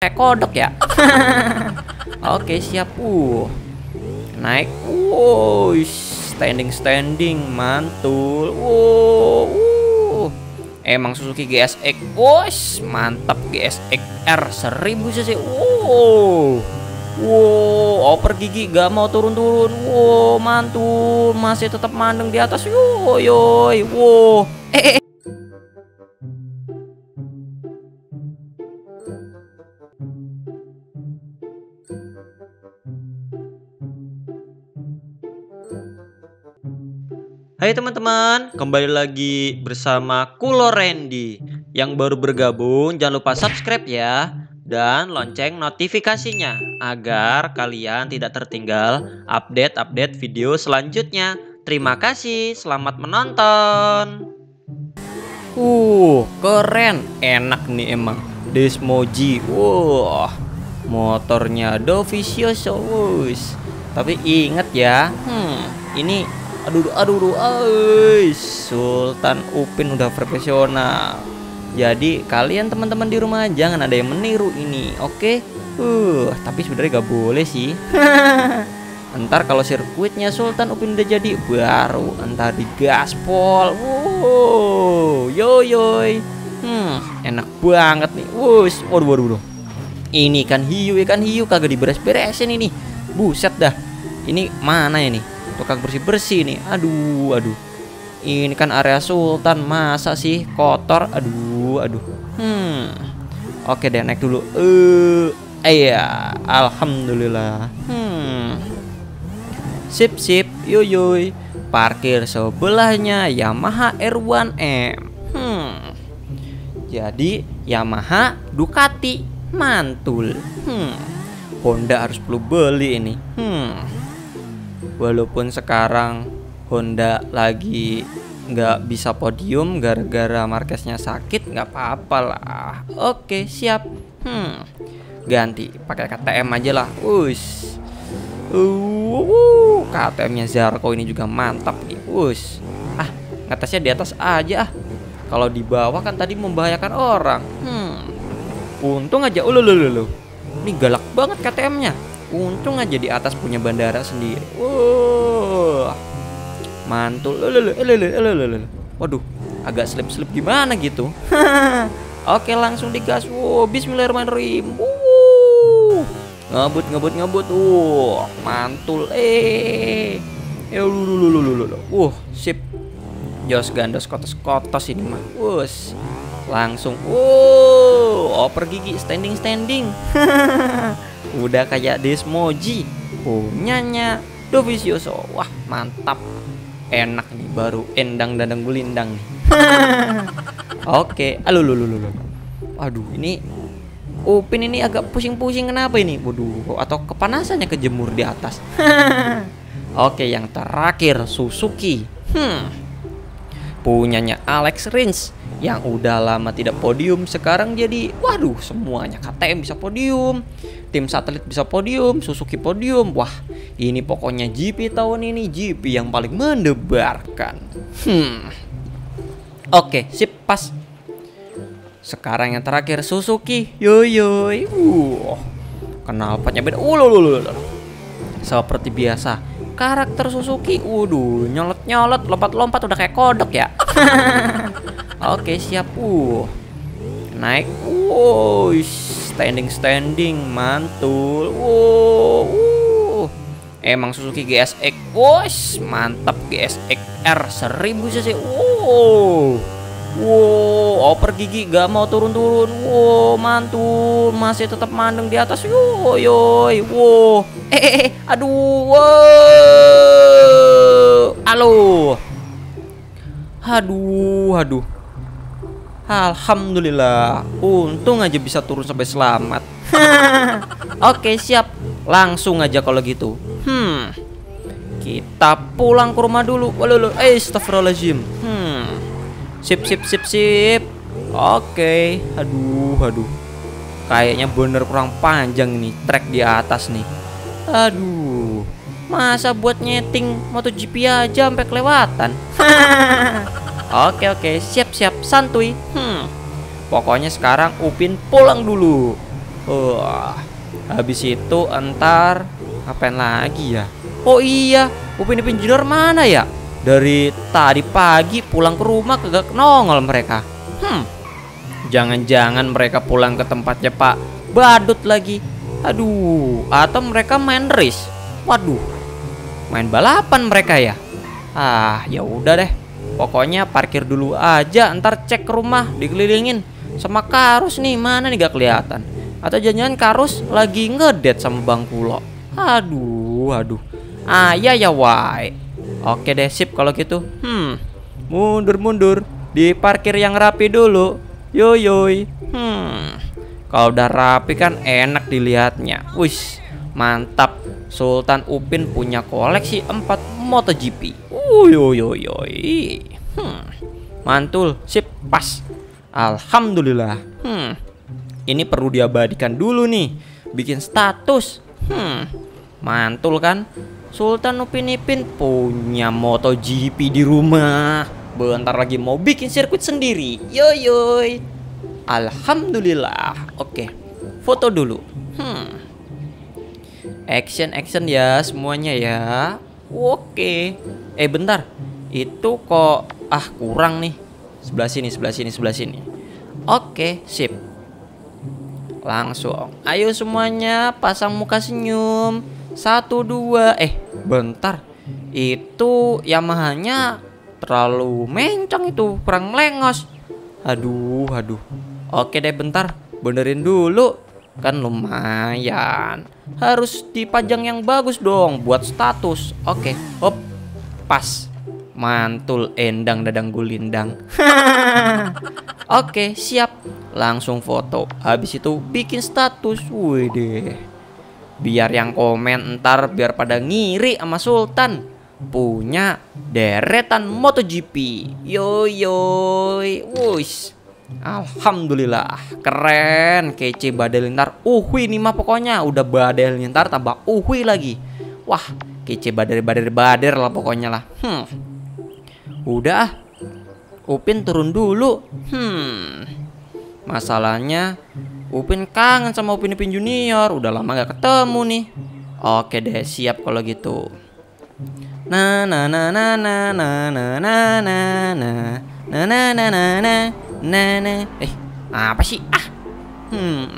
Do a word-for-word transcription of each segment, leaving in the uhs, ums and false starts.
kayak kodok ya. Oke, siap. Uh. Naik. Wow, standing standing mantul. Wow. Uh. Emang Suzuki G S X. Wos, mantap G S X R seribu cc. Wow. Wow, oper gigi gak mau turun-turun. Wow, mantul, masih tetap mandeng di atas. Yo, yoy. Wow. Eh, eh. Hai teman-teman, kembali lagi bersama Kulo Randy. Yang baru bergabung jangan lupa subscribe ya, dan lonceng notifikasinya agar kalian tidak tertinggal update-update video selanjutnya. Terima kasih, selamat menonton. Uh, keren, enak nih emang Desmoji. Wah, motornya Dovizioso. Tapi ingat ya, hmm, ini aduh aduh aduh, Sultan Upin udah profesional. Jadi kalian teman-teman di rumah jangan ada yang meniru ini, oke? Uh, tapi sebenarnya gak boleh sih. Ntar kalau sirkuitnya Sultan Upin udah jadi, baru entar digaspol. Wow, yo yoy. Hmm, enak banget nih. Wush, waduh waduh waduh. Ini kan hiu, ikan hiu kagak diberes-beresin ini. Buset dah. Ini mana ini? Tukang bersih-bersih nih. Aduh, aduh. Ini kan area Sultan, masa sih kotor? Aduh, aduh. Hmm. Oke deh, naik dulu. Eh, uh, iya, alhamdulillah. Hmm. Sip, sip. Yoyoy. Parkir sebelahnya Yamaha R satu M. Hmm. Jadi Yamaha Ducati mantul. Hmm. Honda harus perlu beli ini. Hmm. Walaupun sekarang Honda lagi nggak bisa podium gara-gara Marqueznya sakit, nggak apa-apa lah. Oke, siap. Hmm, ganti pakai K T M aja lah. Us, uh, K T M-nya Zarko ini juga mantap nih. Us, ah, ngetesnya di atas aja ah. Kalau di bawah kan tadi membahayakan orang. Hmm, untung aja. Ulu ulu ulu. Ini galak banget K T M-nya. Untung aja di atas punya bandara sendiri. Wow, mantul. Waduh, agak slip-slip gimana gitu. Oke, langsung digas. Wow, bismillahirrahmanirrahim. Wow, ngebut ngebut ngebut. Wow, mantul. Eh, eh, Wuh, sip. Jos gandos kotos-kotos ini mah. Wus, langsung. Wow, oper gigi standing standing. Udah kayak Desmoji punyanya Dovizioso. Wah, mantap. Enak nih, baru endang dadang gulindang nih. Oke, aduh lulu lulu. Aduh, ini Upin ini agak pusing-pusing, kenapa ini? Waduh, atau kepanasannya kejemur di atas. Oke, yang terakhir Suzuki. Hmm. Punyanya Alex Rins yang udah lama tidak podium, sekarang jadi waduh, semuanya K T M bisa podium, tim satelit bisa podium, Suzuki podium. Wah, ini pokoknya G P tahun ini G P yang paling mendebarkan. Hmm. Oke, sip, pas. Sekarang yang terakhir Suzuki. Yoyoy. Uh. Kenalpotnya beda. Uh, seperti biasa. Karakter Suzuki, waduh, nyolot-nyolot, lompat-lompat udah kayak kodok ya. Oke, siap. Uh. Naik. Wow, standing-standing mantul. Wow. Uh. Emang Suzuki G S X. Wos, mantap G S X R seribu cc. Wow. Wow, oper gigi gak mau turun-turun. Wow, mantul, masih tetap mandeng di atas. Yo, yoy. Wow. Eh, eh, eh, aduh. Wow. Halo. Aduh, aduh. Alhamdulillah. Untung aja bisa turun sampai selamat. Oke, siap. Langsung aja kalau gitu. Hmm. Kita pulang ke rumah dulu. Waduh, eh, astagfirullahaladzim. Hmm. Sip, sip, sip, sip. Oke. Aduh, aduh. Kayaknya bener kurang panjang nih trek di atas nih. Aduh. Masa buat nyeting MotoGP aja sampai kelewatan. Oke, oke. Siap, siap. Santuy. Hmm. Pokoknya sekarang Upin pulang dulu. Oh, Habis itu entar ngapain lagi ya? Oh iya, Upin Ipin Junior mana ya? Dari tadi pagi pulang ke rumah kagak nongol mereka. Hmm, jangan-jangan mereka pulang ke tempatnya Pak Badut lagi. Aduh, atau mereka main race. Waduh, main balapan mereka ya. Ah, ya udah deh. Pokoknya parkir dulu aja, ntar cek ke rumah dikelilingin sama Karus nih, mana nih gak kelihatan. Atau jangan-jangan Karus lagi ngedate sama Bang Kulo. Aduh, aduh. Ah, ya ya wai. Oke deh, sip kalau gitu. Hmm, mundur-mundur di parkir yang rapi dulu. Yoyoy. Hmm, kalau udah rapi kan enak dilihatnya. Wis, mantap. Sultan Upin punya koleksi empat MotoGP. Uyoyoyoy. Hmm, mantul, sip, pas. Alhamdulillah. Hmm, ini perlu diabadikan dulu nih. Bikin status. Hmm, mantul kan? Sultan Upin Ipin punya MotoGP di rumah. Bentar lagi mau bikin sirkuit sendiri. Yoyoy. Alhamdulillah. Oke, foto dulu. Hmm, action action ya semuanya ya. Oke. Eh bentar, itu kok ah kurang nih. Sebelah sini, sebelah sini, sebelah sini. Oke, sip. Langsung. Ayo semuanya pasang muka senyum. Satu dua. Eh bentar, itu Yamaha-nya terlalu mencong itu, kurang melengos. Aduh, aduh. Oke deh bentar, benerin dulu. Kan lumayan. Harus dipajang yang bagus dong buat status. Oke, hop. Pas. Mantul endang dadang gulindang. Oke, siap. Langsung foto. Habis itu bikin status. Wih deh. Biar yang komen ntar biar pada ngiri sama Sultan. Punya deretan MotoGP. Yoyoy. Wush. Alhamdulillah, keren, kece badai lintar. Uhui nih mah pokoknya, udah badai lintar tambah uhui lagi. Wah, kece badai badai badai lah pokoknya lah. Hmm, udah, Upin turun dulu. Hmm, masalahnya Upin kangen sama Upin Ipin Junior, udah lama gak ketemu nih. Oke deh, siap kalau gitu. Na na na na na na na na na na na na na na na. Nah, nah, eh, apa sih? Ah, hmm.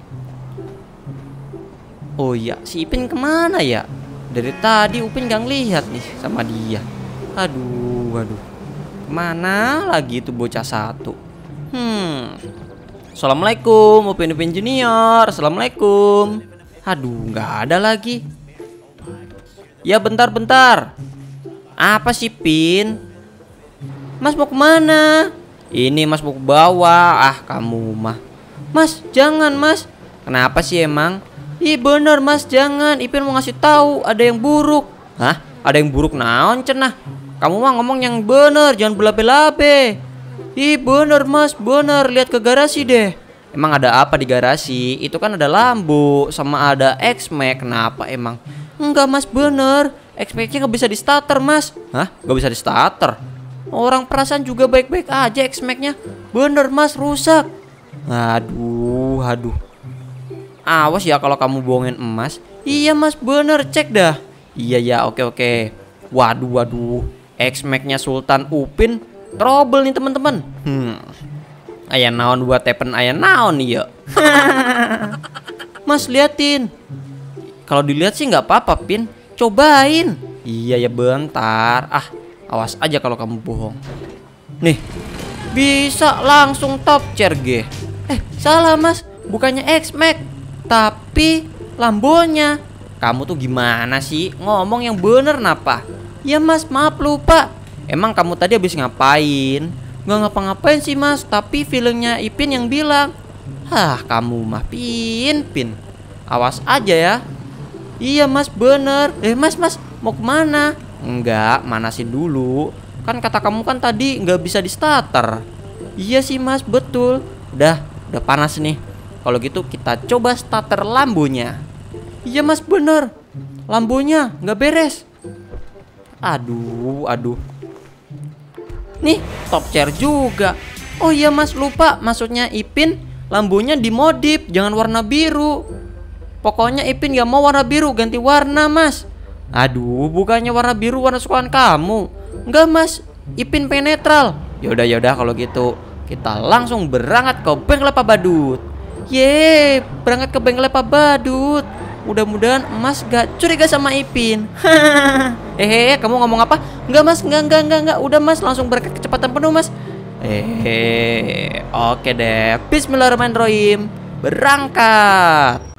Oh iya, si Ipin kemana ya? Dari tadi Upin gak ngelihat nih sama dia. Aduh, aduh. Kemana lagi tuh bocah satu? Hmm. Assalamualaikum, Upin Ipin Junior. Assalamualaikum. Aduh, nggak ada lagi. Ya bentar-bentar. Apa sih Pin? Mas mau kemana? Ini Mas mau ke bawah. Ah kamu mah. Mas jangan Mas. Kenapa sih emang? Ih bener Mas jangan. Ipin mau ngasih tahu ada yang buruk. Hah? Ada yang buruk naon cenah? Kamu mah ngomong yang bener, jangan belabe-labe. Ih bener Mas, bener. Lihat ke garasi deh. Emang ada apa di garasi? Itu kan ada Lambo sama ada X-Max. Kenapa emang? Enggak Mas bener. X-Max-nya gak bisa di starter Mas. Hah? Gak bisa di starter? Orang perasaan juga baik-baik aja X-Max-nya. Bener Mas rusak. Aduh, aduh. Awas ya kalau kamu bohongin emas. Iya Mas bener, cek dah. Iya ya, oke oke. Waduh, waduh. X-Max-nya Sultan Upin trouble nih teman-teman. Hmm. Aya naon buat tepen aya naon nih ya. Mas liatin. Kalau dilihat sih nggak apa-apa Pin. Cobain. Iya ya bentar. Ah. Awas aja kalau kamu bohong. Nih, bisa langsung top chair G. Eh, salah Mas, bukannya X-Max, tapi Lambonya. Kamu tuh gimana sih? Ngomong yang bener napa? Ya Mas, maaf lupa. Emang kamu tadi habis ngapain? Gak ngapa-ngapain sih Mas, tapi feelingnya Ipin yang bilang. Hah, kamu mah Pin, Pin. Awas aja ya. Iya Mas, bener. Eh Mas, Mas, mau kemana? Enggak, manasin dulu. Kan kata kamu kan tadi nggak bisa di starter. Iya sih Mas, betul. Udah, udah panas nih. Kalau gitu kita coba starter Lambonya. Iya Mas, bener. Lambonya nggak beres. Aduh, aduh. Nih, top chair juga. Oh iya Mas, lupa. Maksudnya Ipin, Lambonya dimodif, jangan warna biru. Pokoknya Ipin gak mau warna biru, ganti warna mas. Aduh, bukannya warna biru warna sukaan kamu. Enggak mas, Ipin pengen netral. Yaudah yaudah kalau gitu kita langsung berangkat ke bengkel Pak Badut. Yeay, berangkat ke bengkel Pak Badut. Mudah-mudahan Mas gak curiga sama Ipin. Hehehe, kamu ngomong apa? Enggak mas, enggak, enggak, enggak, enggak. Udah mas, langsung berangkat kecepatan penuh mas. Hehehe, oke deh. Bismillahirrahmanirrahim. Berangkat.